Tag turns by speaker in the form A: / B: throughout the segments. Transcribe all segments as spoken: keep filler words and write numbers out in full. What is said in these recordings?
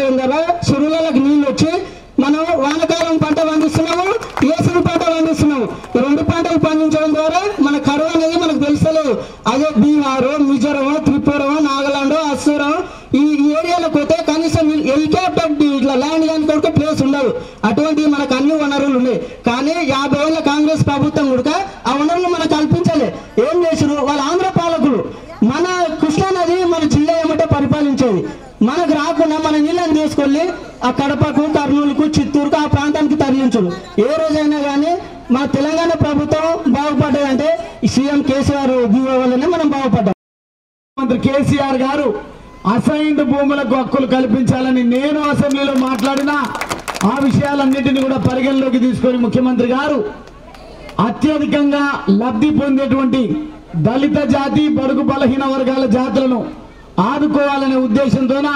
A: చేయడం ద్వారా చెరువులకు నీళ్ళు వచ్చి మనం వానకాలం పంట పండిస్తున్నాము, ఏసరి పంట పండిస్తున్నాము. రెండు పంటలు పండించడం ద్వారా మన కరువు అనేది మనకు తెలుస్తలేదు. అదే బీహారు, మిజోరం, త్రిపుర, నాగాలాండ్, అస్సాం ఈ ఏరియాలకు పోతే కనీసం హెలికాప్టర్ ఇట్లా ల్యాండ్ కానీ ప్లేస్ ఉండదు. అటువంటివి మనకు అన్ని వనరులు ఉన్నాయి. కానీ యాభై ఏళ్ళ కాంగ్రెస్ ప్రభుత్వం కూడా ఆ వనరులు మనకు కల్పించలే. ఏం చేసారు వాళ్ళ ఆంధ్ర పాలకులు? మన కృష్ణానది మన జిల్లా ఏమంటే పరిపాలించేది, మనకు రాకుండా మన నీళ్ళని తీసుకెళ్ళి ఆ కడపకు, కర్నూలుకు, చిత్తూరుకు ఆ ప్రాంతానికి తరలించరు. ఏ రోజైనా కానీ మన తెలంగాణ ప్రభుత్వం బాగుపడ్డదంటే సీఎం కేసీఆర్ దీవెన వల్లనే మనం బాగుపడ్డాం.
B: మంత్రి కేసీఆర్ గారు అసైన్డ్ భూములకు హక్కులు కల్పించాలని నేను అసెంబ్లీలో మాట్లాడిన ఆ విషయాలన్నింటినీ కూడా పరిగణలోకి తీసుకొని ముఖ్యమంత్రి గారు అత్యధికంగా లబ్ధి పొందేటువంటి దళిత జాతి, బడుగు బలహీన వర్గాల జాతులను ఆదుకోవాలనే ఉద్దేశంతోన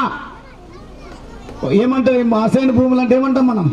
B: ఏమంటారు అసైన్డ్ భూములు అంటే ఏమంటాం మనం,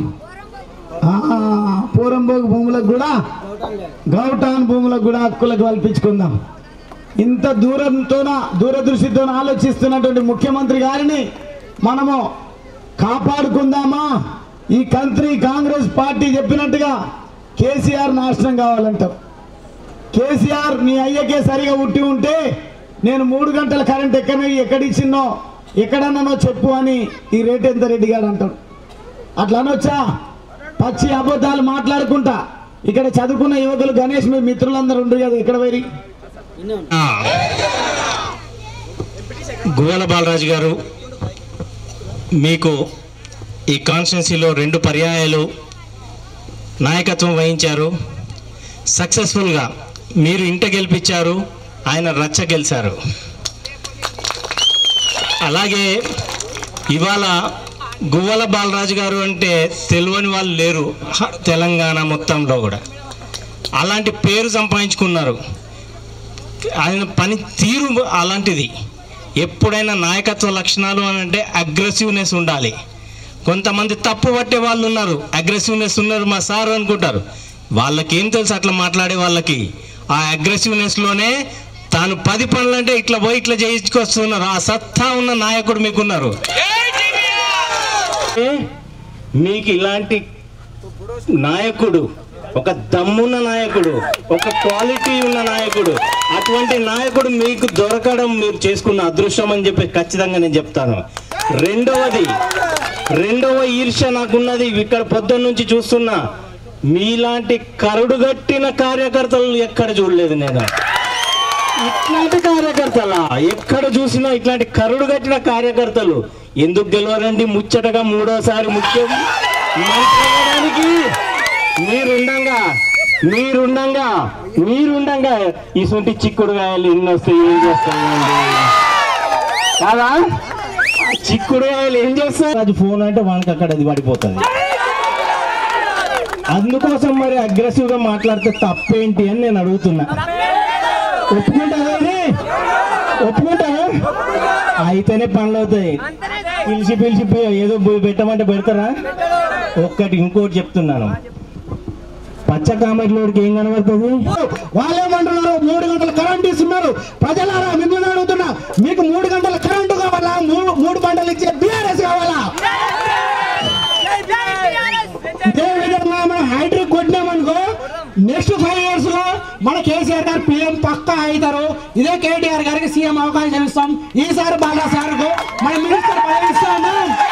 B: పూరంబోగు భూములకు కూడా, గౌటాన్ భూములకు కూడా హక్కులకు కల్పించుకుందాం. ఇంత దూరంతోన దూరదృష్టితో ఆలోచిస్తున్నటువంటి ముఖ్యమంత్రి గారిని మనము కాపాడుకుందామా? ఈ కంట్రీ కాంగ్రెస్ పార్టీ చెప్పినట్టుగా కేసీఆర్ నాశనం కావాలంటాం. కేసీఆర్ నీ అయ్యకే సరిగా ఉట్టి ఉంటే నేను మూడు గంటల కరెంట్ ఎక్కడ ఎక్కడిచ్చిన్నో ఎక్కడన్నానో చెప్పు అని ఈ రేటెంత రెడ్డి గారు అంటాడు. అట్లా అనొచ్చా? పచ్చి అబద్ధాలు మాట్లాడుకుంటా ఇక్కడ చదువుకున్న యువకులు గణేష్ మీ మిత్రులందరూ ఉండరు కదా, ఎక్కడ వైరి
C: గువ్వల బాలరాజు గారు మీకు ఈ కాన్స్టిట్యున్సీలో రెండు పర్యాయాలు నాయకత్వం వహించారు. సక్సెస్ఫుల్గా మీరు ఇంట గెలిపించారు, ఆయన రచ్చ గెలిచారు. అలాగే ఇవాళ గువ్వల బాలరాజు గారు అంటే తెలియని వాళ్ళు లేరు తెలంగాణ మొత్తంలో కూడా. అలాంటి పేరు సంపాదించుకున్నారు. ఆయన పని తీరు అలాంటిది. ఎప్పుడైనా నాయకత్వ లక్షణాలు అని అంటే అగ్రెసివ్నెస్ ఉండాలి. కొంతమంది తప్పు పట్టే వాళ్ళు ఉన్నారు, అగ్రెసివ్నెస్ ఉన్నారు మా సార్ అనుకుంటారు. వాళ్ళకేం తెలుసు అట్లా మాట్లాడే వాళ్ళకి? ఆ అగ్రెసివ్నెస్లోనే తాను పది పనులు అంటే ఇట్లా పోయి ఇట్లా చేయించుకొస్తున్నారు. ఆ సత్తా ఉన్న నాయకుడు మీకున్నారు. మీకు ఇలాంటి నాయకుడు, ఒక దమ్మున్న నాయకుడు, ఒక క్వాలిటీ ఉన్న నాయకుడు, అటువంటి నాయకుడు మీకు దొరకడం మీరు చేసుకున్న అదృష్టం అని చెప్పి ఖచ్చితంగా నేను చెప్తాను. రెండవది రెండవ ఈర్ష్య నాకున్నది, ఇక్కడ పొద్దున్న నుంచి చూస్తున్నా మీలాంటి కరుడుగట్టిన కార్యకర్తలు ఎక్కడ చూడలేదు నేను. ఇట్లాంటి కార్యకర్తలా ఎక్కడ చూసినా ఇట్లాంటి కరుడుగట్టిన కార్యకర్తలు ఎందుకు గెలవరండి? ముచ్చటగా మూడోసారి ముఖ్యం మంత్రి మీరుండంగా మీరుండంగా మీరుండంగా ఇటువంటి చిక్కుడు కాయలు ఎన్ని వస్తాయి, ఏం చేస్తాయండి కాదా? చిక్కుడు కాయలు ఏం చేస్తాయి? అది ఫోన్ అంటే వానికి అక్కడ అది పడిపోతుంది. అందుకోసం మరి అగ్రెసివ్ గా మాట్లాడితే తప్పేంటి అని నేను అడుగుతున్నా. ఒప్పుకుంటారా? ఒప్పుకుంటారా? అయితేనే పనులు అవుతాయి. పిలిచి పిలిచి ఏదో పెట్టమంటే పెడతారా? ఒక్కటి ఇంకోటి చెప్తున్నాను, పచ్చ కామెడీలోకి ఏం కనబడుతుంది?
B: వాళ్ళేమంటున్నారు? మూడు గంటల కరెంట్ ఇస్తున్నారు. ప్రజలారా మిమ్మల్ని అడుగుతున్నా, మీకు మూడు గంటల కరెంటు కావాలా? మూడు మూడు గంటలు ఇచ్చే బీఆర్ఎస్ కావాలా? ఇదే విధంగా మనం హైడ్రిక్ కొట్టినామనుకో నెక్స్ట్ ఫైవ్ ఇయర్స్ లో మన కేసీఆర్ గారు పీఎం పక్కా అవుతారు. ఇదే కేటీఆర్ గారికి సీఎం అవకాశం ఇస్తాం. ఈసారి బాగా సార్కు మన మినిస్టర్ పదవి ఇస్తాము.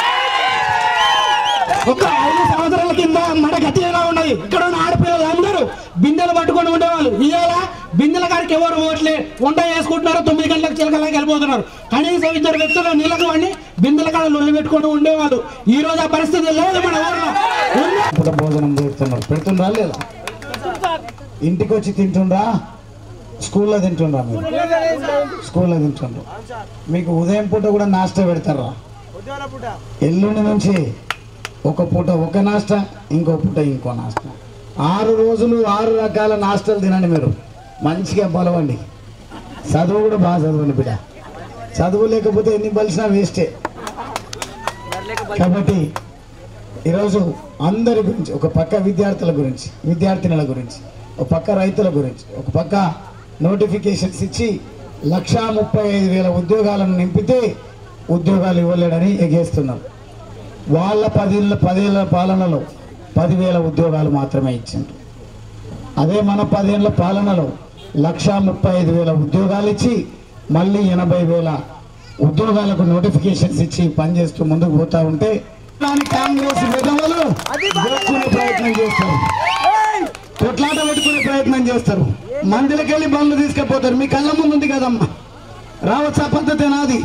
B: ఒక ఐదు సంవత్సరాల కింద మన గతి ఎలా ఉన్నది? ఇక్కడ ఉన్న ఆడపిల్లలు అందరూ బిందెలు పట్టుకొని ఉండేవాళ్ళు. ఇవాళ బిందెల గారికి ఎవరు ఓట్లే వంట చేసుకుంటున్నారు, తొమ్మిది గంటలకు చిలకలాగా వెళ్ళిపోతున్నారు. కనీసం ఇద్దరు వ్యక్తులు నీళ్ళకు వాడిని బిందెల కాడ లొల్లి పెట్టుకొని ఉండేవాళ్ళు. ఈ రోజు ఆ పరిస్థితి లేదు మన ఊర్లో. భోజనం చేస్తున్నారు, పెడుతుండ్రా లేదా? ఇంటికి వచ్చి తింటుండ్రా? స్కూల్లో తింటుండ్రా? మీరు స్కూల్లో తింటుండ్రు. మీకు ఉదయం పూట కూడా నాష్టా పెడతారా? ఎల్లుండి నుంచి ఒక పూట ఒక నాష్టా, ఇంకో పూట ఇంకో నాష్టా. ఆరు రోజులు ఆరు రకాల నాష్టాలు తినండి. మీరు మంచిగా బలవండి. చదువు కూడా బాగా చదవండి బిడ్డ. చదువు లేకపోతే ఎన్ని బలిసినా వేస్టే. కాబట్టి ఈరోజు అందరి గురించి, ఒక పక్క విద్యార్థుల గురించి, విద్యార్థినుల గురించి, ఒక పక్క రైతుల గురించి, ఒక పక్క నోటిఫికేషన్స్ ఇచ్చి లక్షా ముప్పై ఐదు వేల ఉద్యోగాలను నింపితే ఉద్యోగాలు ఇవ్వలేడని ఎగేస్తున్నారు.
D: వాళ్ళ పదేళ్ళ పదేళ్ళ పాలనలో పదివేల ఉద్యోగాలు మాత్రమే ఇచ్చిండ్రు. అదే మన పదేళ్ళ పాలనలో లక్ష ముప్పై ఐదు వేల ఉద్యోగాలు ఇచ్చి మళ్ళీ ఎనభై వేల ఉద్యోగాలకు నోటిఫికేషన్స్ ఇచ్చి పనిచేస్తూ ముందుకు పోతా ఉంటే కాంగ్రెస్ విధవలు దోచుకునే ప్రయత్నం చేస్తారు, కొట్లాట పెట్టుకునే ప్రయత్నం చేస్తారు, మందికి వెళ్ళి బండ్లు తీసుకుపోతారు. మీ కళ్ళ ముందు ఉంది కదమ్మా, రావచ్చా పద్ధతి నాది.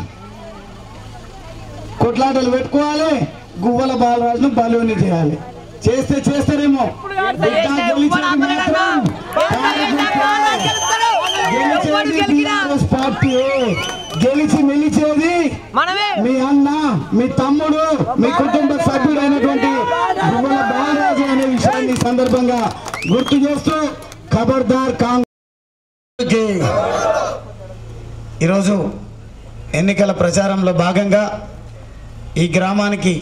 D: కొట్లాటలు పెట్టుకోవాలి, గువ్వల బాలరాజును బలుని చేయాలి. చేస్తే చేస్తారేమో, పార్టీ గెలిచి మెలిచేది మీ అన్న, మీ తమ్ముడు, మీ కుటుంబ సభ్యుడైనటువంటి గువ్వల బాలరాజు అనే విషయాన్ని సందర్భంగా గుర్తు చేస్తూ ఖబర్దార్ కాంగ్రెస్. ఈరోజు ఎన్నికల ప్రచారంలో భాగంగా ఈ గ్రామానికి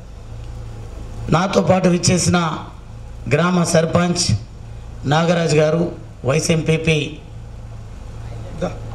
D: నాతో పాటు విచ్చేసిన గ్రామ సర్పంచ్ నాగరాజు గారు, వైస్ ఎంపీపీ